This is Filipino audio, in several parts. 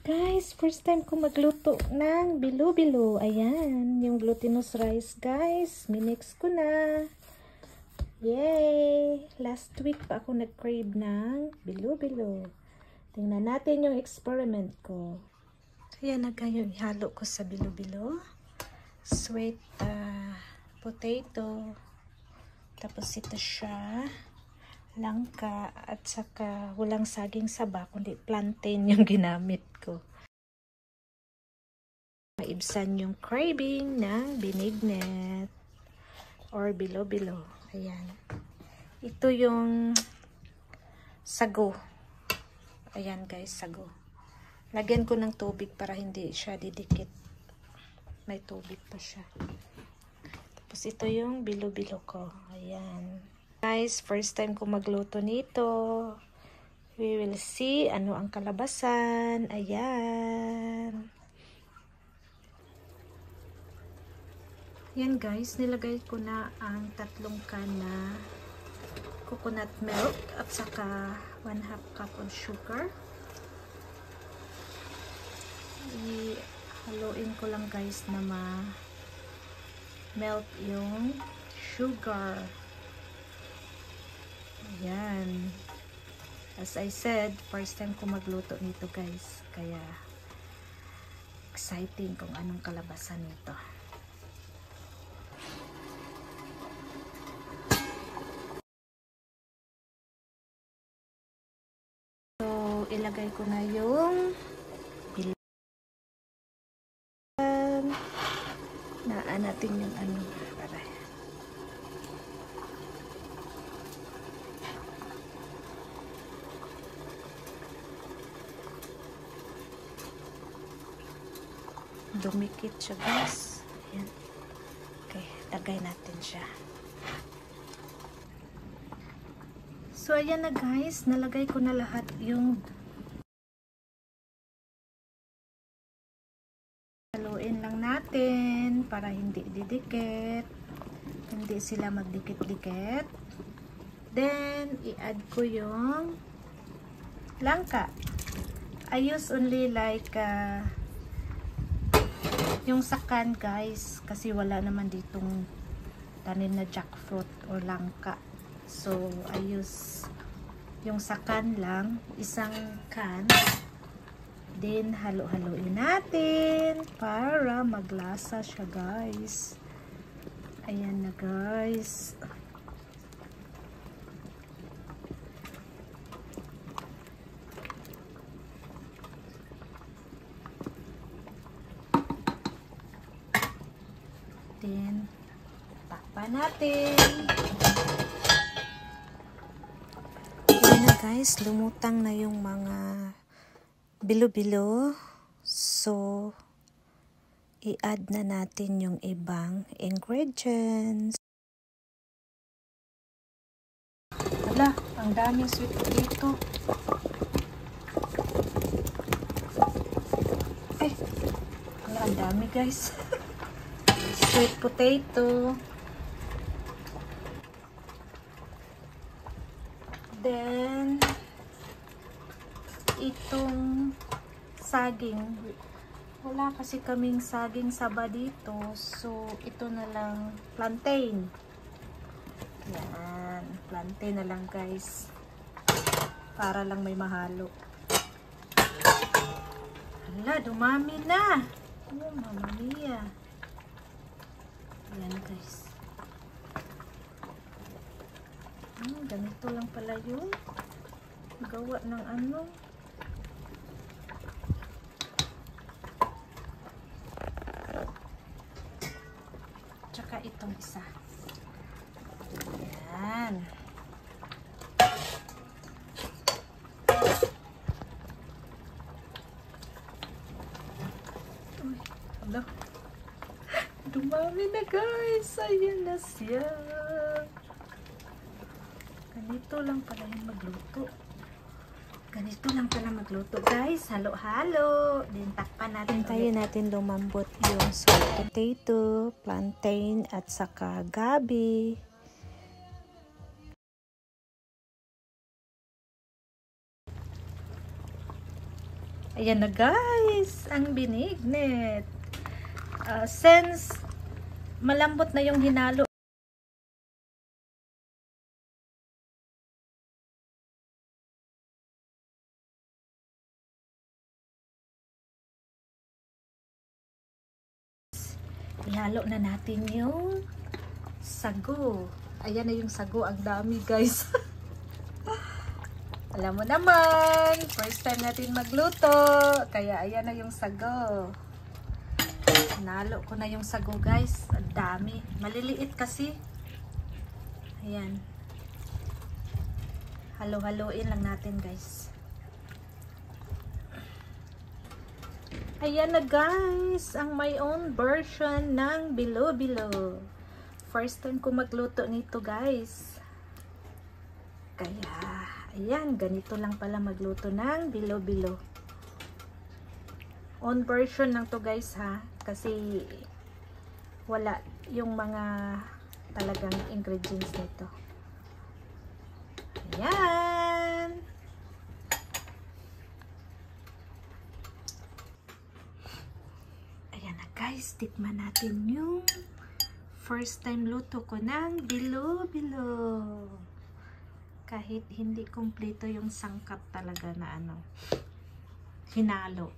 Guys, first time ko magluto ng bilo-bilo. Ayan, yung glutinous rice, guys. Minix ko na. Yay! Last week pa ako nag-crave ng bilo-bilo. Tingnan natin yung experiment ko. Ayan na yung ihalo ko sa bilo-bilo. Sweet potato. Tapos ito siya. Langka at saka walang saging saba kundi plantain yung ginamit ko. Maibsan yung craving ng binignet or bilo-bilo. Ayan. Ito yung sago. Ayan guys, sago. Lagyan ko ng tubig para hindi siya didikit. May tubig pa siya. Tapos ito yung bilo-bilo ko. Ayan. Guys, first time ko magluto nito. We will see ano ang kalabasan. Ayan. Yan guys, nilagay ko na ang 3 can na coconut milk at saka 1/2 cup of sugar. Haluin ko lang guys na melt yung sugar. Ayan. As I said, first time ko magluto nito guys. Kaya exciting kung anong kalabasan nito. So, ilagay ko na yung naan natin yung ano para dumikit siya guys. Ayan. Okay, lagay natin siya. So ayan na guys, nalagay ko na lahat yung haluin lang natin para hindi didikit, hindi sila magdikit-dikit. Then i-add ko yung langka. I use only like yung sakan guys, kasi wala naman ditong tanim na jackfruit or langka. So I use yung sakan lang, 1 can. Then halo-haloin natin para maglasa siya guys. Ayan na guys. Then takpan natin. Ayan na guys, lumutang na yung mga bilo-bilo. So i-add na natin yung ibang ingredients. Wala, ang daming sweet potato. Ay, wala, ang dami guys. Sweet potato. Then itong saging. Wala kasi kaming saging saba dito. So ito na lang plantain. Yan, plantain na lang guys. Para lang may mahalo. Hala, dumami na. Oh, Mamma Mia. Ayan guys. Ganito lang pala yung gawa ng ano. Tsaka itong isa. Ayan. Uy, hala. Dumami na guys. Ayan na siya. Ganito lang pala yung magluto. Ganito lang pala magluto guys. Halo-halo. Then takpan natin. Hintayin natin lumambot yung sweet potato, plantain at saka gabi. Ayan na guys. guys, ang binignet. Since malambot na yung hinalo, ihalo na natin yung sago. Ayan na yung sago. Ang dami guys. Alam mo naman, first time natin magluto. Kaya ayan na yung sago. Nalo ko na yung sago guys. Ang dami. Maliliit kasi. Ayan. Halo-haloin lang natin guys. Ayan na guys. Ang my own version ng bilo-bilo. First time ko magluto nito guys. Kaya, ayan. Ganito lang pala magluto ng bilo-bilo. Own version lang to guys ha. Kasi wala yung mga talagang ingredients nito. Ayan. Ayan na guys. Tikman natin yung first time luto ko ng bilo-bilo. Kahit hindi kumpleto yung sangkap talaga na ano, hinalo.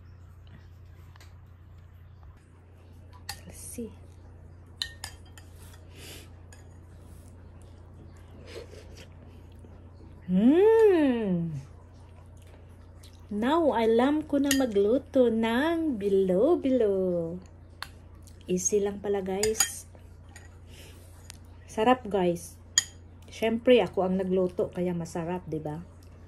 Let's see. Now, alam ko na magluto ng bilo-bilo. Easy lang pala guys. Sarap guys. Siyempre ako ang nagluto kaya masarap, 'di ba?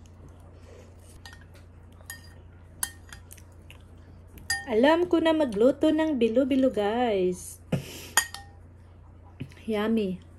Alam ko na magluto ng bilo-bilo guys. Yummy.